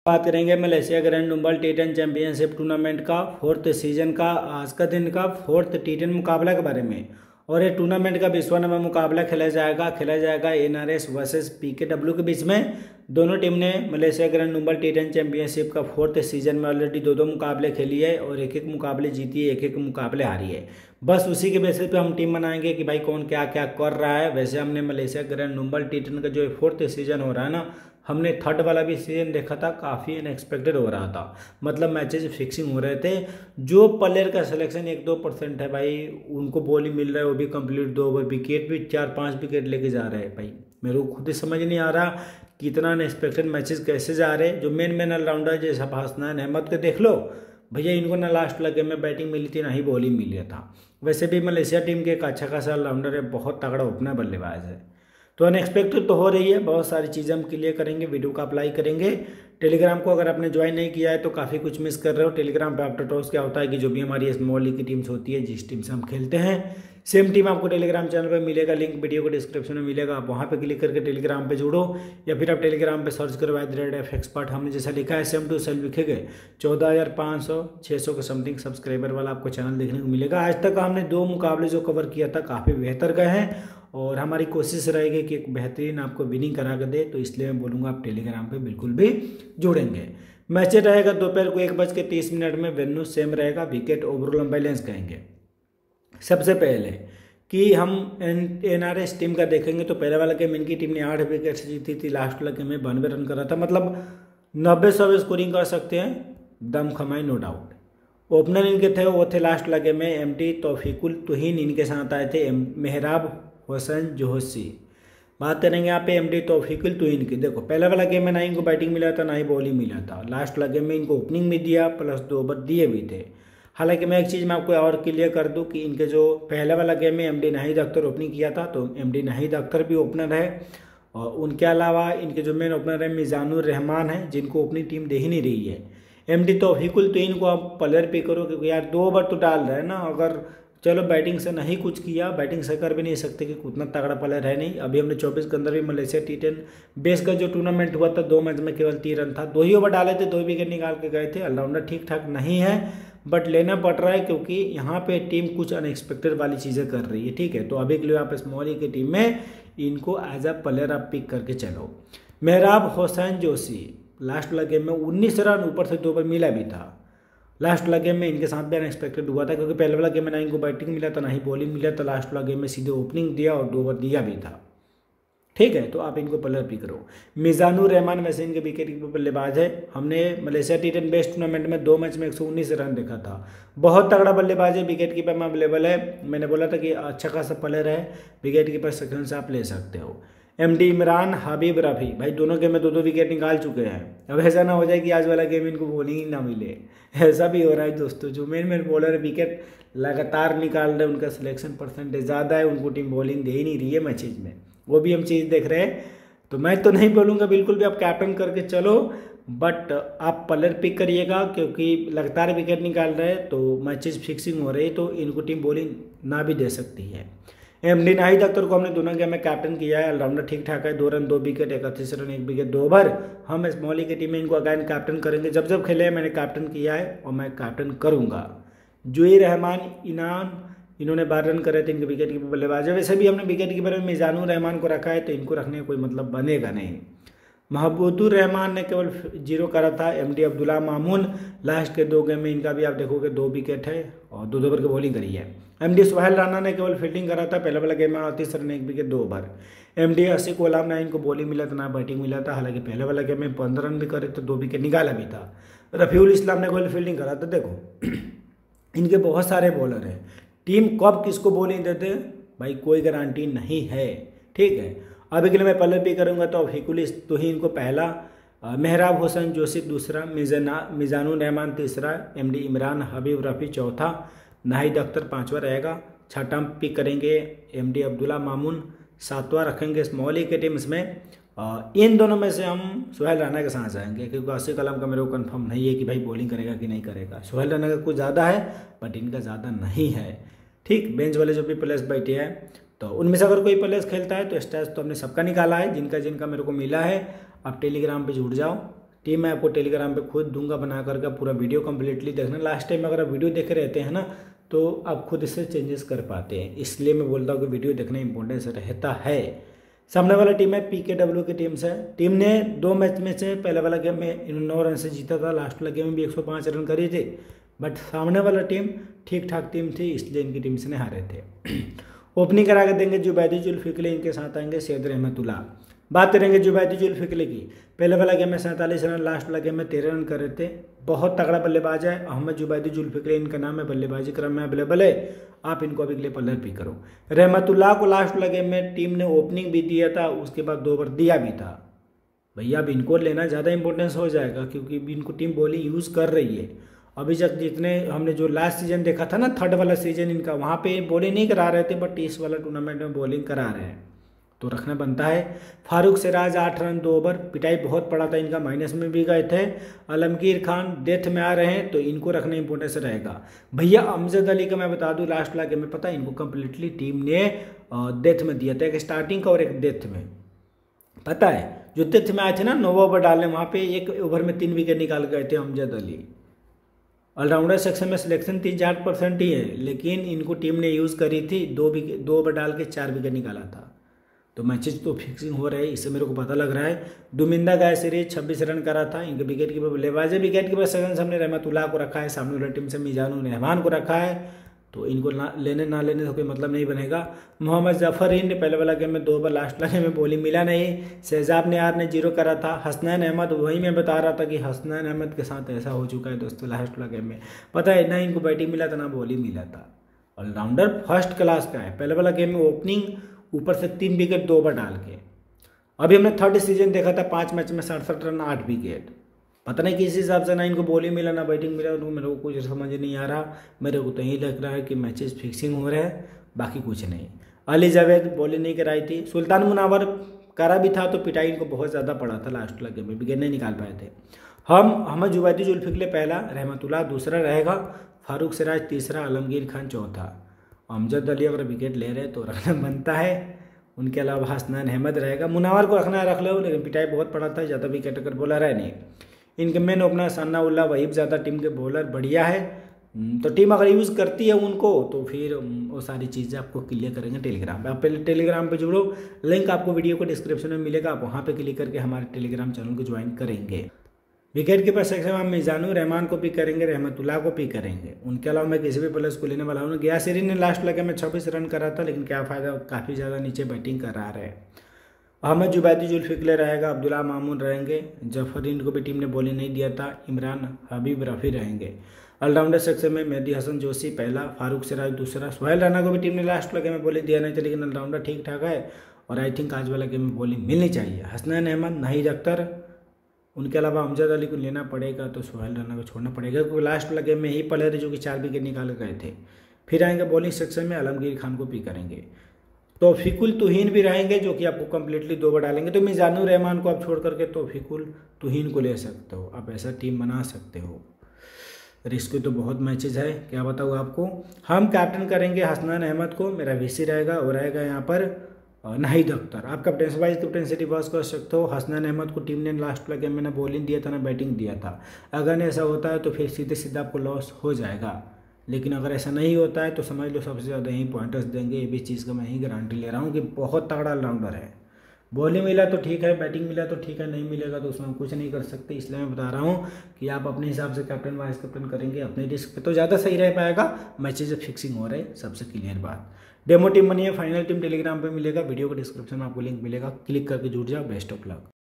बात करेंगे Malaysia grand नुम्बल टी10 चैंपियनशिप टूर्नामेंट का फोर्थ सीजन का आज का दिन का फोर्थ टी10 मुकाबला के बारे में। और ये टूर्नामेंट का 20वां नंबर मुकाबला खेला जाएगा एनआरएस वर्सेस पीकेडब्ल्यू के बीच में। दोनों टीम ने मलेशिया ग्रैंड नुम्बल टी10 चैंपियनशिप का फोर्थ सीजन में ऑलरेडी दो मुकाबले खेली है और एक मुकाबले जीती है, एक मुकाबले हारी है। बस उसी के बेसिस पे हम टीम बनाएंगे कि भाई कौन क्या क्या कर रहा है। वैसे हमने मलेशिया ग्रैंड नुम्बल टी10 का जो फोर्थ सीजन हो रहा है ना, हमने थर्ड वाला भी सीजन देखा था, काफ़ी अनएक्सपेक्टेड हो रहा था। मतलब मैचेस फिक्सिंग हो रहे थे। जो प्लेयर का सिलेक्शन 1-2% है भाई, उनको बॉल ही मिल रहा है, वो भी कंप्लीट 2 ओवर, विकेट भी 4-5 विकेट लेके जा रहे हैं भाई। मेरे को खुद ही समझ नहीं आ रहा कितना अनएक्सपेक्टेड मैचेस कैसे जा रहे हैं। जो मेन ऑलराउंडर जैसा हसनैन अहमद के देख लो भैया, इनको ना लास्ट लगे में बैटिंग मिली थी ना ही बॉलिंग मिली था। वैसे भी मलेशिया टीम के एक अच्छा खासा ऑलराउंडर है, बहुत तगड़ा ओपनर बल्लेबाज है। तो अनएक्सपेक्टेड तो हो रही है, बहुत सारी चीज़ें हम क्लियर करेंगे, वीडियो का अप्लाई करेंगे। टेलीग्राम को अगर आपने ज्वाइन नहीं किया है तो काफ़ी कुछ मिस कर रहे हो। टेलीग्राम पे आफ्टर टॉस क्या होता है कि जो भी हमारी स्मॉल लीग की टीम्स होती है, जिस टीम से हम खेलते हैं, सेम टीम आपको टेलीग्राम चैनल पे मिलेगा, लिंक वीडियो को डिस्क्रिप्शन में मिलेगा। आप वहाँ पे क्लिक करके टेलीग्राम पे जुड़ो, या फिर आप टेलीग्राम पे सर्च करो @FExpert। हमने जैसा लिखा है सेम टू सेम लिखेंगे। 14,500-600 के समथिंग सब्सक्राइबर वाला आपको चैनल देखने को मिलेगा। आज तक हमने 2 मुकाबले जो कवर किया था काफ़ी बेहतर गए हैं और हमारी कोशिश रहेगी कि एक बेहतरीन आपको विनिंग करा कर दे। तो इसलिए मैं बोलूँगा आप टेलीग्राम पे बिल्कुल भी जुड़ेंगे। मैच रहेगा दोपहर को 1:30 में, वेन्यू सेम रहेगा, विकेट ओवरऑल हम बैलेंस कहेंगे। सबसे पहले कि हम एनआरएस टीम का देखेंगे तो पहले वाला गेम इनकी टीम ने 8 विकेट से जीती थी, लास्ट वाला गेम में 92 रन करा था। मतलब 90-100 स्कोरिंग कर सकते हैं, दम खमाई नो डाउट। ओपनर इनके थे वो थे लास्ट लगे में एमडी तौफीकुल तुहीन, इनके साथ आए थे मेहराब हुसैन जोशी। बात करेंगे यहाँ पे एमडी तौफीकुल तुहीन की। देखो पहले वाला गेम में ना इनको बैटिंग मिला था ना ही बॉलिंग मिला था, लास्ट वाला गेम में इनको ओपनिंग भी दिया प्लस 2 ओवर दिए भी थे। हालांकि मैं एक चीज़ मैं आपको और क्लियर कर दूं कि इनके जो पहले वाला गेम में एमडी नाहिद अख्तर ओपनिंग किया था, तो एमडी नाहिद अख्तर भी ओपनर है। और उनके अलावा इनके जो मेन ओपनर है मिजानुर रहमान है, जिनको ओपनिंग टीम दे ही नहीं रही है। एमडी तौफीकुल तुहीन को आप प्लेयर पे करो, क्योंकि यार 2 ओवर तो डाल रहे हैं ना। अगर चलो बैटिंग से नहीं कुछ किया, बैटिंग से कर भी नहीं सकते कि उतना तगड़ा प्लेयर है नहीं। अभी हमने 24 के अंदर भी मलेशिया टी10 बेस का जो टूर्नामेंट हुआ था, 2 मैच में केवल 3 रन था, 2 ही ओवर डाले थे, 2 विकेट निकाल के गए थे। ऑलराउंडर ठीक ठाक नहीं है, बट लेना पड़ रहा है क्योंकि यहाँ पे टीम कुछ अनएक्सपेक्टेड वाली चीज़ें कर रही है। ठीक है, तो अभी के लिए आप स्मॉल की टीम में इनको एज अ प्लेयर आप पिक करके चलो। मेहराब हुसैन जोशी लास्ट वाला गेम में 19 रन, ऊपर से 2 ओवर मिला भी था। लास्ट वाला गेम में इनके साथ भी अनएक्सपेक्टेड हुआ था, क्योंकि पहले वाला गेम में ना इनको बैटिंग मिला था ना ही बॉलिंग मिला था। लास्ट वाला गेम में सीधे ओपनिंग दिया और 2 ओवर दिया भी था। ठीक है, तो आप इनको प्लेयर पिक करो। मिजानुर रहमान वैसे इनके विकेट कीपर बल्लेबाज है। हमने मलेशिया टी10 बेस्ट टूर्नामेंट में 2 मैच में 119 रन देखा था। बहुत तगड़ा बल्लेबाज है, विकेट कीपर में अवेलेबल है। मैंने बोला था कि अच्छा खासा प्लेयर है, विकेट कीपर सेक्शन से आप ले सकते हो। एमडी इमरान हबीब रफ़ी, भाई दोनों गेम में 2-2 विकेट निकाल चुके हैं। अब ऐसा ना हो जाए कि आज वाला गेम इनको बॉलिंग ही ना मिले, ऐसा भी हो रहा है दोस्तों। जो मेन बॉलर है विकेट लगातार निकाल रहे हैं, उनका सिलेक्शन परसेंटेज ज़्यादा है, उनको टीम बॉलिंग दे ही नहीं रही है मैचेज में, वो भी हम चीज़ देख रहे हैं। तो मैं तो नहीं बोलूँगा बिल्कुल भी आप कैप्टन करके चलो, बट आप प्लेयर पिक करिएगा, क्योंकि लगातार विकेट निकाल रहे हैं तो मैचेज फिक्सिंग हो रही है, तो इनको टीम बॉलिंग ना भी दे सकती है। एमडी नाहिद अख्तर को हमने दोनों गेम में कैप्टन किया है, ऑलराउंडर ठीक ठाक है, 2 run 2 wicket, 31 run 1 wicket 2 over. हम स्मॉली की टीम में इनको अगैन कैप्टन करेंगे। जब खेले मैंने कैप्टन किया है और मैं कैप्टन करूँगा। जुई रहमान इनान, इन्होंने 12 रन करे थे, इनके विकेट कीपर बल्लेबाज है। वैसे भी हमने विकेट कीपर में मिजानुर रहमान को रखा है, तो इनको रखने का कोई मतलब बनेगा नहीं। महबूदुर रहमान ने केवल 0 करा था। एमडी अब्दुल्ला मामून लास्ट के 2 गेम में इनका भी आप देखोगे 2 विकेट है और 2 ओवर की बॉलिंग करी है। एमडी सुहेल राणा ने केवल फील्डिंग करा था, पहले वाला गेम में 38 रन 1 विकेट 2 ओवर। एमडी आसिक गुलाम ना इनको बॉलिंग मिला था ना बैटिंग मिला था। हालांकि पहले वाला गेम में 15 रन भी करे तो 2 विकेट निकाला भी था। रफीउल इस्लाम ने केवल फील्डिंग करा था। देखो इनके बहुत सारे बॉलर हैं, टीम कब किसको बॉलिंग देते भाई कोई गारंटी नहीं है। ठीक है, अभी के लिए मैं प्लेयर पिक करूँगा तो तौफीकुल तुहीन को पहला, मेहराब हुसैन जोशी दूसरा, मिजानुर रहमान तीसरा, एमडी इमरान हबीब रफ़ी चौथा, नाहिद अख्तर 5वां रहेगा। छठा पिक करेंगे एमडी अब्दुल्ला मामून, 7वां रखेंगे स्मॉल के टीम्स में। इन दोनों में से हम सुहेल राणा के साथ जाएंगे, क्योंकि आसिफ कलाम का मेरे को कंफर्म नहीं है कि भाई बॉलिंग करेगा कि नहीं करेगा। सुहेल राणा का कुछ ज़्यादा है बट इनका ज़्यादा नहीं है। ठीक, बेंच वाले जो भी प्लेयर्स बैठे हैं तो उनमें से अगर कोई प्लेयर्स खेलता है तो स्टैट्स तो हमने सबका निकाला है, जिनका जिनका मेरे को मिला है। आप टेलीग्राम पे जुड़ जाओ, टीम मैं आपको टेलीग्राम पे खुद दूंगा बना करके, पूरा वीडियो कम्प्लीटली देखना। लास्ट टाइम अगर आप वीडियो देखे रहते हैं ना तो आप खुद इससे चेंजेस कर पाते हैं, इसलिए मैं बोलता हूँ कि वीडियो देखना इंपॉर्टेंस रहता है। सामने वाला टीम है PKW की टीम से। टीम ने 2 मैच में से पहले वाला गेम में 9 रन से जीता था, लास्ट वाला गेम में भी 105 रन करे थे, बट सामने वाला टीम ठीक ठाक टीम थी, इसलिए इनकी टीम से हारे थे। ओपनिंग करा के देंगे जुबैदी जुल्फिकली, इनके साथ आएंगे सैयद रहमतुल्लाह। बात करेंगे जुबैदी जुल्फिकली की, पहले वाला गेम में 47 रन, लास्ट वाला गेम में 13 रन कर रहे थे। बहुत तगड़ा बल्लेबाज है अहमद जुबैदी जुल्फिकली, इनका नाम है, बल्लेबाजी क्रम में अवेलेबल है, आप इनको अभी के लिए प्लेयर पिक करो। रहमतुल्लाह को लास्ट वाला गेम में टीम ने ओपनिंग भी दिया था, उसके बाद 2 ओवर दिया भी था। भैया अब इनको लेना ज़्यादा इंपॉर्टेंस हो जाएगा, क्योंकि इनको टीम बॉलिंग यूज़ कर रही है। अभी तक जितने हमने जो लास्ट सीजन देखा था ना, 3rd वाला सीजन इनका, वहाँ पे बॉलिंग नहीं करा रहे थे, बट इस वाला टूर्नामेंट में बॉलिंग करा रहे हैं, तो रखना बनता है। फारूक सिराज 8 रन 2 ओवर, पिटाई बहुत पड़ा था इनका, माइनस में भी गए थे। आलमगीर खान डेथ में आ रहे हैं, तो इनको रखना इंपॉर्टेंस रहेगा। भैया अमजद अली का मैं बता दूं, लास्ट वाला गेम में पता है इनको कंप्लीटली टीम ने डेथ में दिया था, एक स्टार्टिंग का और एक डेथ में, पता है जो डेथ में आए थे ना 9 ओवर डालने, वहाँ पे 1 ओवर में 3 विकेट निकाल गए थे अमजद अली। ऑलराउंडर सेक्शन में सिलेक्शन 3-4% ही है, लेकिन इनको टीम ने यूज़ करी थी, 2 ओवर डाल के 4 विकेट निकाला था, तो मैचेज तो फिक्सिंग हो रहे हैं, इससे मेरे को पता लग रहा है। दुमिंदा गाय सीरीज 26 रन करा था, इनके विकेट कीपर बल्लेबाज है। विकेट कीपर सेकंड से हमने रहमतुल्लाह को रखा है, सामने वाली टीम से मिजानुर रहमान को रखा है, तो इनको ना लेने से कोई मतलब नहीं बनेगा। मोहम्मद जफर हिंद पहले वाला गेम में 2 ओवर, लास्ट वाले में बॉलिंग मिला नहीं। शहजाब नियार ने 0 करा था। हसनैन अहमद, वही मैं बता रहा था कि हसनैन अहमद के साथ ऐसा हो चुका है दोस्तों, लास्ट वाला गेम में पता है ना इनको बैटिंग मिला था ना बॉलिंग मिला था। ऑलराउंडर फर्स्ट क्लास का है, पहले वाला गेम में ओपनिंग, ऊपर से 3 विकेट 2 ओवर डाल के। अभी हमने 3rd सीजन देखा था, 5 मैच में 67 रन 8 विकेट, पता नहीं किस हिसाब से ना इनको बॉलिंग मिला ना बैटिंग मिला, तो मेरे को कुछ समझ नहीं आ रहा। मेरे को तो यही लग रहा है कि मैचेस फिक्सिंग हो रहे हैं, बाकी कुछ नहीं। अली जावेद बॉलिंग नहीं कराई थी। सुल्तान मुनावर करा भी था, तो पिटाई इनको बहुत ज़्यादा पड़ा था, लास्ट लगे में विकेट नहीं निकाल पाए थे। अहमद जुबैदी जुल्फिकली पहला, रहमतुल्लाह दूसरा रहेगा, फारूक सिराज तीसरा, आलमगीर खान चौथा। अमजद अली अगर विकेट ले रहे तो रखना बनता है। उनके अलावा हसनैन अहमद रहेगा, मुनावर को रखना है रख लो, लेकिन पिटाई बहुत पड़ा था, ज़्यादा विकेट अगर बॉलर है नहीं। इनके मेन ओपनर सन्नाउल्लाह वहीब ज़्यादा टीम के बॉलर बढ़िया है, तो टीम अगर यूज़ करती है उनको तो फिर वो सारी चीज़ें आपको क्लियर करेंगे टेलीग्राम पे। आप पहले टेलीग्राम पे जुड़ो, लिंक आपको वीडियो को डिस्क्रिप्शन में मिलेगा, आप वहाँ पे क्लिक करके हमारे टेलीग्राम चैनल को ज्वाइन करेंगे। विकेट कीपर सेक्शन में हम मिजानुर रहमान को पिक करेंगे, रहमतुल्लाह को पिक करेंगे। उनके अलावा मैं किसी भी प्लेयर्स को लेने वाला हूँ। गया सीरीज ने लास्ट लगे में 26 रन करा था, लेकिन क्या फ़ायदा, काफ़ी ज़्यादा नीचे बैटिंग कर रहा है। अहमद जुबैदी जुल्फिकली रहेगा, अब्दुल्ला मामून रहेंगे, जफरीन को भी टीम ने बॉलिंग नहीं दिया था, इमरान हबीब रफ़ी रहेंगे। ऑलराउंडर सेक्शन में मेहदी हसन जोशी पहला, फारूक सिराज दूसरा, सोहेल राना को भी टीम ने लास्ट वाले गेम में बॉलिंग दिया नहीं था, लेकिन ऑलराउंडर ठीक ठाक है, और आई थिंक आज वाला गेम में बॉलिंग मिलनी चाहिए। हसनैन अहमद, नाहिद अख्तर, उनके अलावा अमजद अली को लेना पड़ेगा, तो सोहेल राना को छोड़ना पड़ेगा, क्योंकि लास्ट वाला गेम में ही प्लेयर है जो कि 4 विकेट निकाल गए थे। फिर आएंगे बॉलिंग सेक्शन में, आलमगीर खान को पिक करेंगे, तौफीकुल तुहीन भी रहेंगे, जो कि आपको कंप्लीटली 2 ओवर डालेंगे। तो मिजानुर रहमान को आप छोड़ करके तौफीकुल तुहीन को ले सकते हो, आप ऐसा टीम बना सकते हो। रिस्क तो बहुत मैचेज है, क्या बताऊँ आपको। हम कैप्टन करेंगे हसनैन अहमद को, मेरा वीसी रहेगा, और रहेगा यहाँ पर नाहिद अख्तर। आप कैप्टन वाइज कैप्टनसी रिवर्स कर सकते हो। हसनैन अहमद को टीम ने लास्ट वाले गेम में ना बॉलिंग दिया था ना बैटिंग दिया था। अगर ऐसा होता है तो फिर सीधे सीधा आपको लॉस हो जाएगा, लेकिन अगर ऐसा नहीं होता है तो समझ लो सबसे ज़्यादा ही पॉइंटर्स देंगे। ये भी चीज़ का मैं ही गारंटी ले रहा हूँ कि बहुत तगड़ा ऑलराउंडर है। बॉलिंग मिला तो ठीक है, बैटिंग मिला तो ठीक है, नहीं मिलेगा तो उसमें हम कुछ नहीं कर सकते। इसलिए मैं बता रहा हूँ कि आप अपने हिसाब से कैप्टन वाइस कैप्टन करेंगे, अपने रिस्क पे तो ज़्यादा सही रह पाएगा। मैचेज फिक्सिंग हो रहे, सबसे क्लियर बात। डेमो टीम बनिए, फाइनल टीम टेलीग्राम पे मिलेगा, वीडियो को डिस्क्रिप्शन में आपको लिंक मिलेगा, क्लिक करके जुड़ जाओ। Best of luck.